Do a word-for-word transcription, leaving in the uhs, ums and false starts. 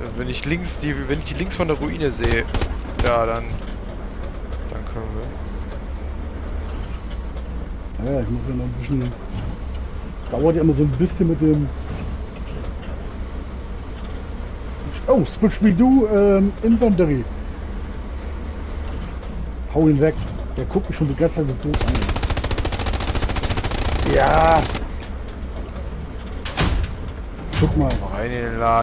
Wenn ich links die, wenn ich die links von der Ruine sehe, ja, dann, dann können wir. Ja, ich muss ja noch ein bisschen. Dauert ja immer so ein bisschen mit dem. Oh, Switch Me Do ähm, Inventory. Hau ihn weg. Der guckt mich schon die ganze Zeit so doof an. Ja. Guck mal. Rein in den Laden.